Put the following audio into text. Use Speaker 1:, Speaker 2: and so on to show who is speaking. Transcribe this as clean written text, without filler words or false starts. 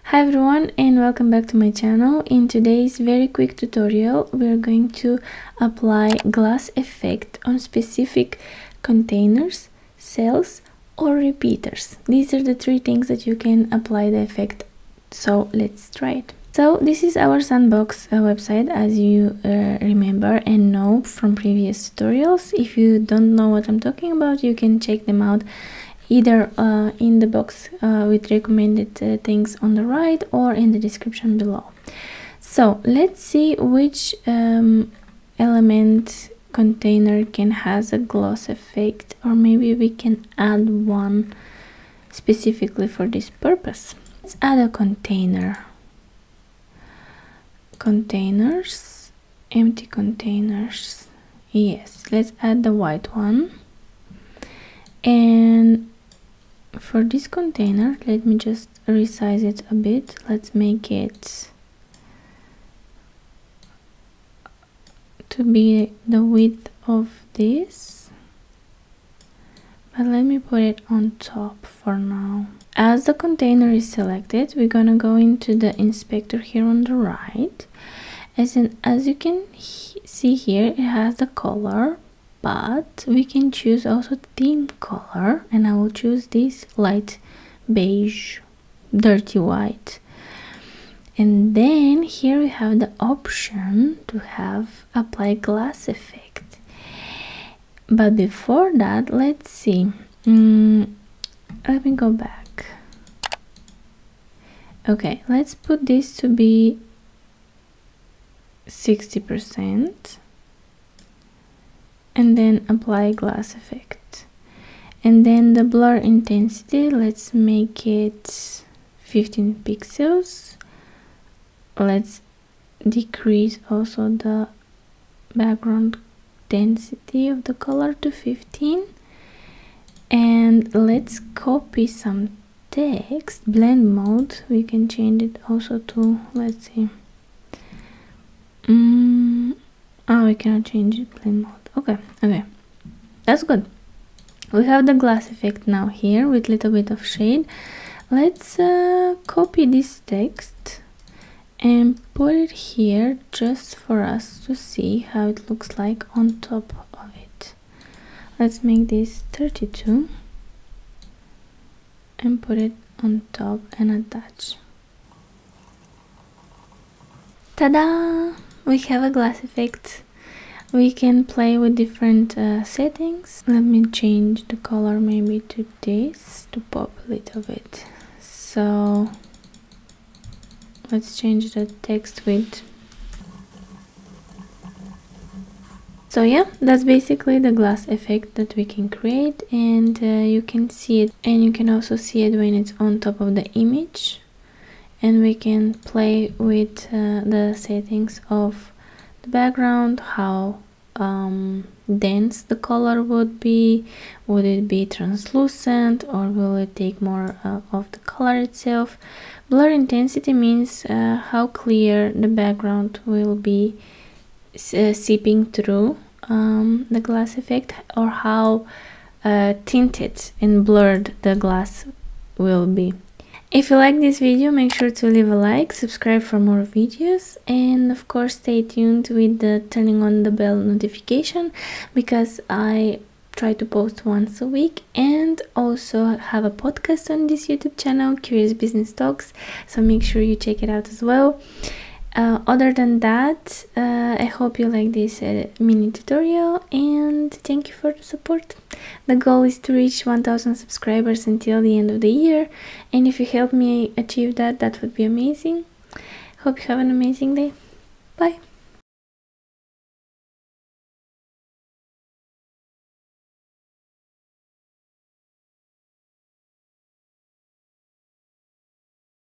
Speaker 1: Hi everyone and welcome back to my channel. In today's very quick tutorial we are going to apply glass effect on specific containers, cells or repeaters. These are the three things that you can apply the effect, so let's try it. So this is our sandbox website, as you remember and know from previous tutorials. If you don't know what I'm talking about, you can check them out either in the box with recommended things on the right or in the description below. So let's see which element container can has a gloss effect, or maybe we can add one specifically for this purpose. Let's add a container. Containers, empty containers. Yes, let's add the white one. And for this container, let me just resize it a bit. Let's make it to be the width of this, but let me put it on top for now. As the container is selected, we're gonna go into the inspector here on the right. As you can see here, it has the color, but we can choose also theme color, and I will choose this light beige, dirty white. And then here we have the option to have apply glass effect. But before that, let's see. Let me go back. Okay, let's put this to be 60%. And then apply glass effect. And then the blur intensity, let's make it 15 pixels. Let's decrease also the background density of the color to 15. And let's copy some text. Blend mode, we can change it also to, let's see. Oh, we cannot change it, blend mode. Okay, that's good. We have the glass effect now here with little bit of shade. Let's copy this text and put it here just for us to see how it looks like on top of it. Let's make this 32 and put it on top and attach. Ta-da! We have a glass effect. We can play with different settings. Let me change the color maybe to this to pop a little bit. So let's change the text width. So yeah, that's basically the glass effect that we can create, and you can see it, and you can also see it when it's on top of the image. And we can play with the settings of the background, how dense the color would it be translucent, or will it take more of the color itself. Blur intensity means how clear the background will be seeping through the glass effect, or how tinted and blurred the glass will be. If you like this video, make sure to leave a like, subscribe for more videos, and of course stay tuned with the turning on the bell notification, because I try to post once a week, and also have a podcast on this YouTube channel, Curious Business Talks, so make sure you check it out as well. Other than that, I hope you like this mini tutorial, and thank you for the support. The goal is to reach 1000 subscribers until the end of the year, and if you help me achieve that, that would be amazing. Hope you have an amazing day. Bye.